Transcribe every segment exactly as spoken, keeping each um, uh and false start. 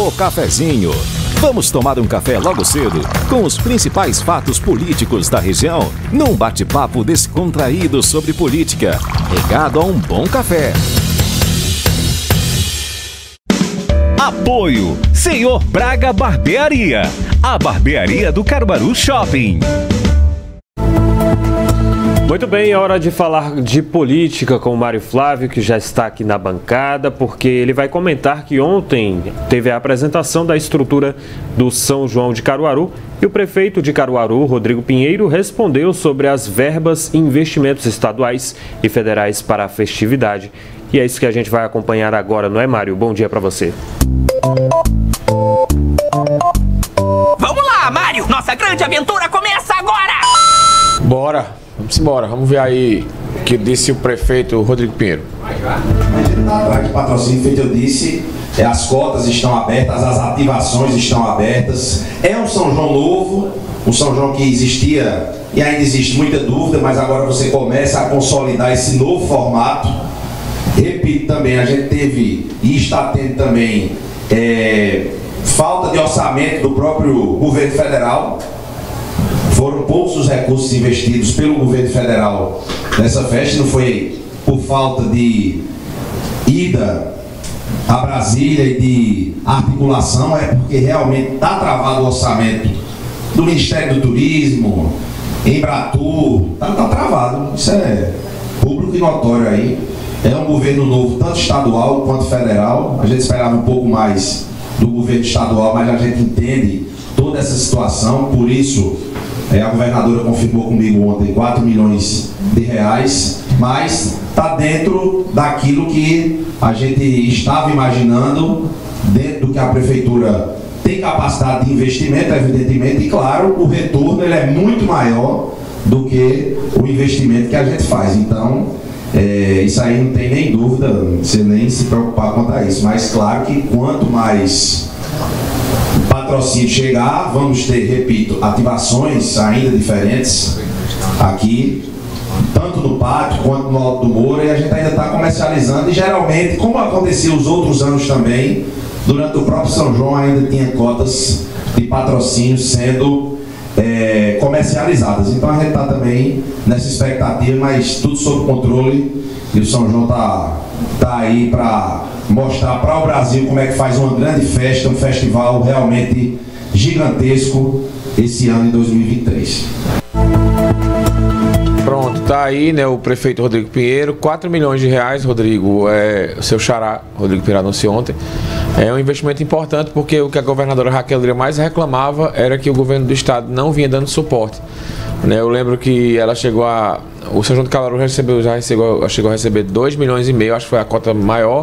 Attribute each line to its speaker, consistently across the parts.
Speaker 1: O Cafezinho. Vamos tomar um café logo cedo com os principais fatos políticos da região, num bate-papo descontraído sobre política, regado a um bom café.
Speaker 2: Apoio Senhor Braga Barbearia, a barbearia do Caruaru Shopping.
Speaker 3: Muito bem, é hora de falar de política com o Mário Flávio, que já está aqui na bancada, porque ele vai comentar que ontem teve a apresentação da estrutura do São João de Caruaru e o prefeito de Caruaru, Rodrigo Pinheiro, respondeu sobre as verbas e investimentos estaduais e federais para a festividade. E é isso que a gente vai acompanhar agora, não é, Mário? Bom dia para você.
Speaker 4: Vamos lá, Mário! Nossa grande aventura começa agora!
Speaker 5: Bora! Vamos embora, vamos ver aí o que disse o prefeito Rodrigo Pinheiro.
Speaker 6: De patrocínio, feito eu disse, é, as cotas estão abertas, as ativações estão abertas. É um São João novo, um São João que existia e ainda existe muita dúvida, mas agora você começa a consolidar esse novo formato. Repito também, a gente teve e está tendo também é, falta de orçamento do próprio governo federal. Foram poucos os recursos investidos pelo governo federal nessa festa, não foi por falta de ida a Brasília e de articulação, é porque realmente está travado o orçamento do Ministério do Turismo, Embratur, está tá travado, isso é público e notório aí. É um governo novo, tanto estadual quanto federal. A gente esperava um pouco mais do governo estadual, mas a gente entende toda essa situação, por isso É, a governadora confirmou comigo ontem quatro milhões de reais, mas está dentro daquilo que a gente estava imaginando, dentro do que a prefeitura tem capacidade de investimento, evidentemente, e claro, o retorno ele é muito maior do que o investimento que a gente faz. Então, é, isso aí não tem nem dúvida, você nem se preocupar quanto a isso, mas claro que quanto mais patrocínio chegar, vamos ter, repito, ativações ainda diferentes aqui, tanto no Pátio quanto no Alto do Moura, e a gente ainda está comercializando, e geralmente, como acontecia os outros anos também, durante o próprio São João ainda tinha cotas de patrocínio sendo é, comercializadas. Então a gente está também nessa expectativa, mas tudo sob controle, e o São João está tá aí para mostrar para o Brasil como é que faz uma grande festa, um festival realmente gigantesco esse ano de dois mil e vinte e três.
Speaker 5: Pronto, tá aí, né, o prefeito Rodrigo Pinheiro, quatro milhões de reais, Rodrigo, é, o seu xará, Rodrigo Pinheiro anunciou ontem, é um investimento importante porque o que a governadora Raquel Lira mais reclamava era que o governo do estado não vinha dando suporte. Né, eu lembro que ela chegou a... O São João de Caruaru recebeu, já recebeu, chegou a receber dois milhões e meio, acho que foi a cota maior.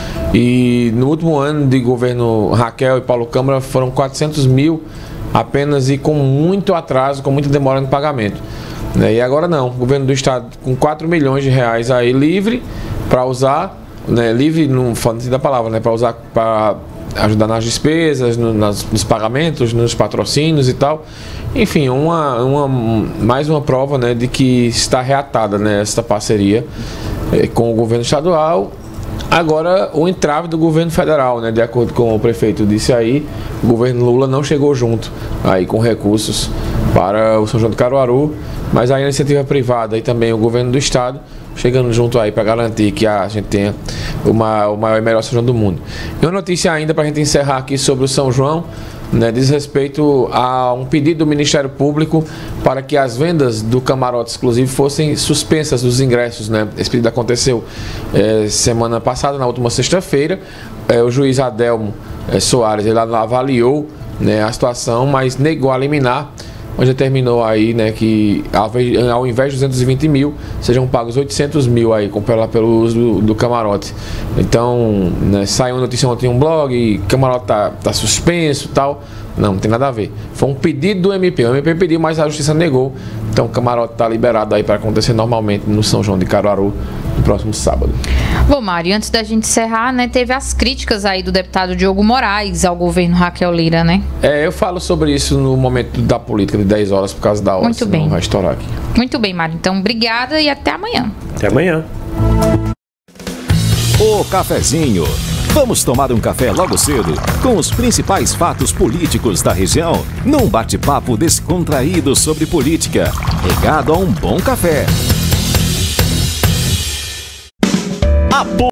Speaker 5: E no último ano de governo Raquel e Paulo Câmara foram quatrocentos mil apenas, e com muito atraso, com muita demora no pagamento. Né, e agora não, o governo do estado com quatro milhões de reais aí livre para usar, né, livre no sentido da palavra, né, para usar para ajudar nas despesas, no, nas, nos pagamentos, nos patrocínios e tal. Enfim, uma, uma, mais uma prova, né, de que está reatada, né, esta parceria eh, com o governo estadual. Agora, o entrave do governo federal, né, de acordo com o prefeito disse aí, o governo Lula não chegou junto aí com recursos para o São João de Caruaru, mas a iniciativa privada e também o governo do estado chegando junto aí para garantir que a gente tenha uma, o maior e melhor São João do mundo. E uma notícia ainda para a gente encerrar aqui sobre o São João, né, diz respeito a um pedido do Ministério Público para que as vendas do camarote exclusivo fossem suspensas dos ingressos. Né? Esse pedido aconteceu é, semana passada, na última sexta-feira. É, o juiz Adelmo é, Soares ele avaliou, né, a situação, mas negou a liminar, onde determinou aí, né, que ao invés de duzentos e vinte mil, sejam pagos oitocentos mil aí, com, pela, pelo uso do, do camarote. Então, né, saiu uma notícia ontem em um blog, e camarote tá, tá suspenso e tal. Não, não tem nada a ver. Foi um pedido do M P. O M P pediu, mas a justiça negou. Então o camarote está liberado aí para acontecer normalmente no São João de Caruaru no próximo sábado.
Speaker 7: Bom, Mário, antes da gente encerrar, né, teve as críticas aí do deputado Diogo Moraes ao governo Raquel Lira, né?
Speaker 5: É, eu falo sobre isso no momento da política de dez horas por causa da hora.
Speaker 7: Muito bem.
Speaker 5: Vai estourar aqui.
Speaker 7: Muito bem, Mário. Então, obrigada e até amanhã.
Speaker 3: Até amanhã.
Speaker 1: O Cafezinho. Vamos tomar um café logo cedo com os principais fatos políticos da região, num bate-papo descontraído sobre política, regado a um bom café.
Speaker 2: Apo